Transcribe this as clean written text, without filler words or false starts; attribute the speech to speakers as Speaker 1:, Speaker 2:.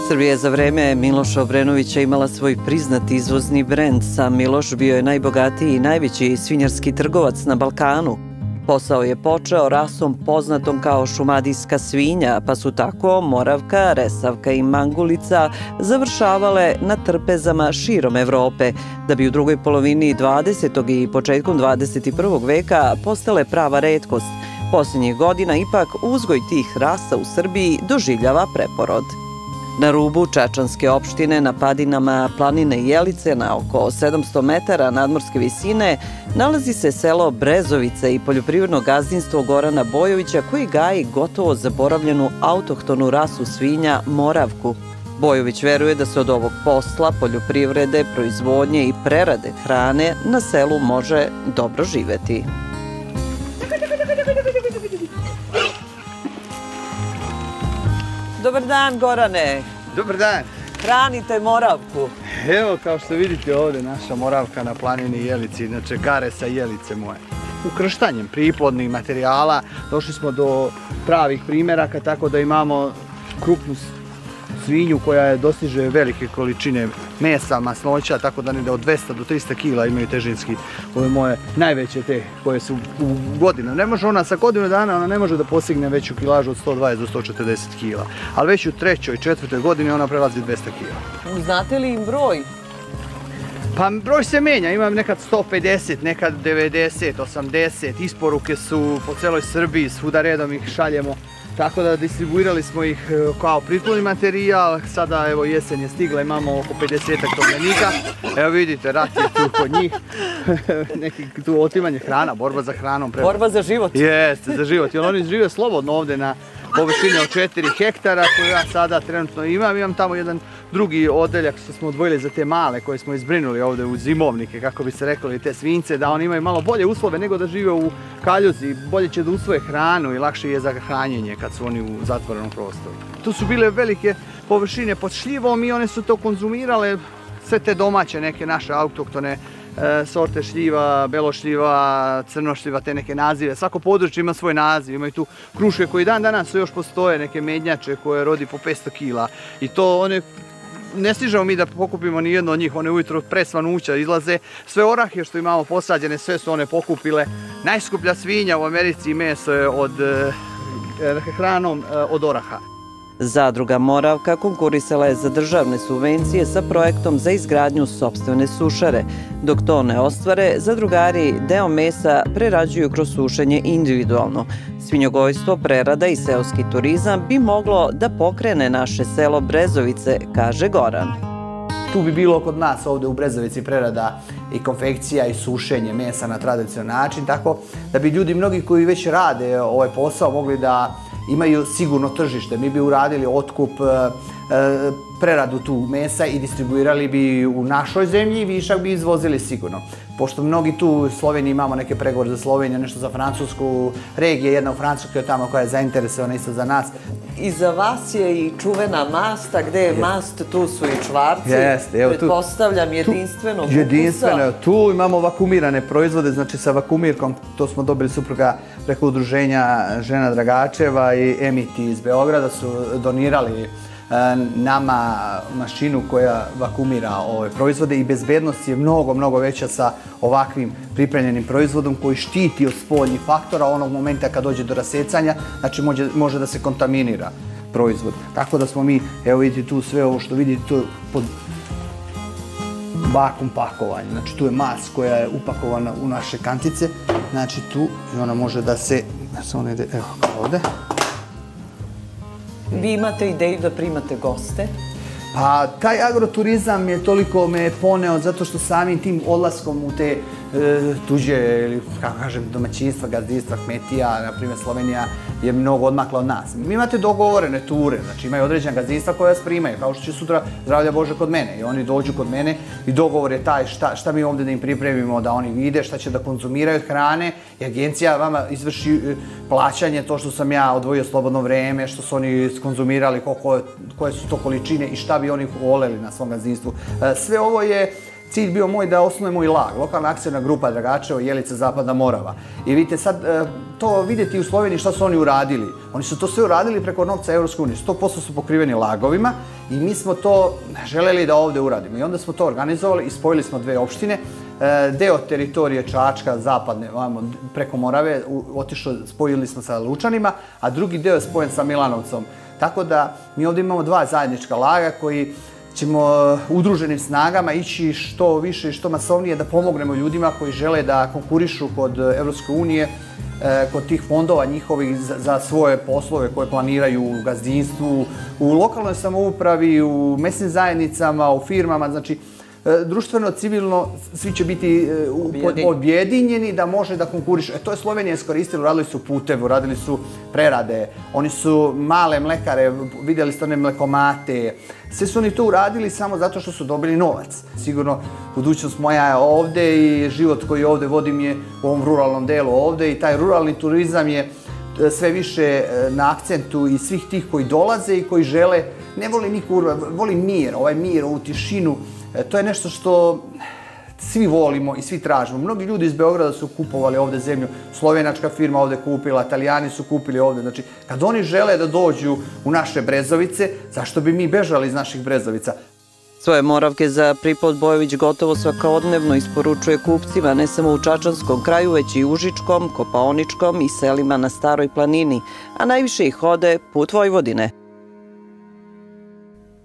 Speaker 1: Srbija je za vreme Miloša Obrenovića imala svoj priznati izvozni brend. Sam Miloš bio je najbogatiji i najveći svinjarski trgovac na Balkanu. Posao je počeo rasom poznatom kao šumadijska svinja, pa su tako Moravka, Resavka i Mangulica završavale na trpezama širom Evrope, da bi u drugoj polovini 20. i početkom 21. veka postale prava retkost. Posljednjih godina ipak uzgoj tih rasa u Srbiji doživljava preporod. Na rubu Čačanske opštine, na padinama planine Jelice, na oko 700 metara nadmorske visine, nalazi se selo Brezovice i poljoprivredno gazdinstvo Gorana Bojovića, koji gaji gotovo zaboravljenu autohtonu rasu svinja Moravku. Bojović veruje da se od ovog posla, poljoprivrede, proizvodnje i prerade hrane na selu može dobro živeti. Dobar dan, Gorane.
Speaker 2: Dobar dan.
Speaker 1: Hranite Moravku.
Speaker 2: Evo, kao što vidite ovdje, naša Moravka na planini Jelici, znači gare sa Jelice moje. Ukrštanjem priplodnih materijala došli smo do pravih primjeraka, tako da imamo krupnu svinju koja dostiže velike količine mesa, masnoća, tako da negdje od 200 do 300 kila imaju težinski. Ove moje najveće te koje su u godinu. Ne može ona sa godinu dana, ona ne može da postigne veću kilažu od 120 do 140 kila. Ali već u trećoj i četvrtoj godini ona prelazi 200 kila.
Speaker 1: Znate li im broj?
Speaker 2: Pa broj se menja, imam nekad 150, nekad 90, 80, isporuke su po celoj Srbiji, svuda redom ih šaljemo. Tako da distribuirali smo ih kao priplodni materijal, sada evo jesen je stigla, imamo oko 50-ak tovljenika. Evo vidite, rat je tu kod njih, neki tu otimanje hrana, borba za hranom.
Speaker 1: Borba za život.
Speaker 2: Jeste, za život, jer oni žive slobodno ovdje na površini od 4 hektara koju ja sada trenutno imam. Imam tamo jedan drugi odeljak što smo odvojili za te male koje smo izbrinuli ovdje u zimovnike, kako bi se rekli, te svinjce, da oni imaju malo bolje uslove nego da žive u kaljuzi, bolje će da usvoje hranu i lakše je za hranjenje kad su oni u zatvorenom prostoru. Tu su bile velike površine pod šljivom i one su to konzumirale, sve te domaće neke naše autohtone sorte šljiva, belošljiva, crnošljiva, te neke nazive. Svako područje ima svoj naziv, imaju tu kruške koji dan danas još postoje, neke mednjače koje rodi po 500 kila. I to one, ne stižemo mi da pokupimo ni jedno od njih, one ujutro pre svanuća izlaze. Sve orahe što imamo posađene, sve su one pokupile. Najskuplja svinja u Americi meso je hranom od oraha.
Speaker 1: Zadruga Moravka konkurisala je za državne subvencije sa projektom za izgradnju sopstvene sušare. Dok to ne ostvare, zadrugari deo mesa prerađuju kroz sušenje individualno. Svinjogojstvo, prerada i seoski turizam bi moglo da pokrene naše selo Brezovice, kaže Goran.
Speaker 2: Tu bi bilo kod nas ovdje u Brezovici prerada i konfekcija i sušenje mesa na tradicionalan način, tako da bi ljudi mnogi koji već rade ovaj posao mogli da imaju sigurno tržište. Mi bi uradili otkup, preradu tu mesa i distribuirali bi u našoj zemlji i višak bi izvozili sigurno. Pošto mnogi tu u Sloveniji imamo neke pregovore za Sloveniju, nešto za Francusku, regija jedna u Francuskoj tamo koja je zainteresovana isto za nas.
Speaker 1: I za vas je i čuvena masta, gde je mast, tu su i čvarci. Pretpostavljam jedinstvenog ukusa.
Speaker 2: Jedinstveno, tu imamo vakumirane proizvode, znači sa vakumirkom, to smo dobili supruga preko udruženja Žena Dragačeva i Emiti iz Beograda su donirali nama mašinu koja vakumira ove proizvode i bezbednost je mnogo veća sa ovakvim pripremljenim proizvodom koji štiti od spoljnih faktora onog momenta kad dođe do rasecanja, znači može da se kontaminira proizvod. Tako da smo mi, evo vidite tu sve ovo što vidite, to je pod vakum pakovanje, znači tu je mas koja je upakovana u naše kantice, znači tu i ona može da se, evo kao ovde.
Speaker 1: Vi imate ideju da primate goste?
Speaker 2: Pa taj agroturizam je toliko me poneo zato što samim tim odlaskom u te tuđe, ili kako kažem, domaćinstva, gazdinstva, kmetija, na primjer Slovenija je mnogo odmakla od nas. Mi imate dogovorene ture, znači imaju određena gazdinstva koja vas primaju, kao što će sutra zdravlja Bože kod mene i oni dođu kod mene i dogovor je taj šta mi ovdje da im pripremimo, da oni vide šta će da konzumiraju hrane i agencija vama izvrši plaćanje, to što sam ja odvojio slobodno vreme, što su oni skonzumirali, koje su to količine i šta bi oni voleli na svom gazdinstvu. Sve ovo je
Speaker 3: cilj bio moj da osnujemo i LAG, lokalna akcijna grupa Dragačevo, Jelica, Zapadna Morava. I vidite sad, to vidjeti u Sloveniji šta su oni uradili. Oni su to sve uradili preko novca Evropske unije, 100% su pokriveni lagovima i mi smo to želeli da ovde uradimo. I onda smo to organizovali i spojili smo dve opštine. Deo teritorije Čačka, zapadne, preko Morave, spojili smo sa Lučanima, a drugi deo je spojen sa Milanovcom. Tako da mi ovdje imamo dva zajednička laga koji ćemo udruženim snagama ići što više i što masovnije da pomognemo ljudima koji žele da konkurišu kod Evropske unije, kod tih fondova njihovih za svoje poslove koje planiraju u gazdinstvu, u lokalnoj samoupravi, u mesnim zajednicama, u firmama, znači društveno, civilno, svi će biti objedinjeni da može da konkurišu. To je Slovenija iskoristila, uradili su puteve, uradili su prerade, oni su male mlekare, vidjeli ste one mlekomate, sve su oni to uradili samo zato što su dobili novac. Sigurno, budućnost moja je ovde i život koji ovde vodim je u ovom ruralnom delu ovde i taj ruralni turizam je sve više na akcentu i svih tih koji dolaze i koji žele, ne voli niko, voli mir, ovaj mir, ovu tišinu. To je nešto što svi volimo i svi tražimo. Mnogi ljudi iz Beograda su kupovali ovde zemlju, slovenačka firma ovde kupila, Italijani su kupili ovde. Znači, kad oni žele da dođu u naše Brezovice, zašto bi mi bežali iz naših Brezovica?
Speaker 1: Svoje moravke za Pripod Bojović gotovo svakodnevno isporučuje kupcima ne samo u Čačanskom kraju, već i Užičkom, Kopaoničkom i selima na Staroj planini, a najviše ih ode put Vojvodine.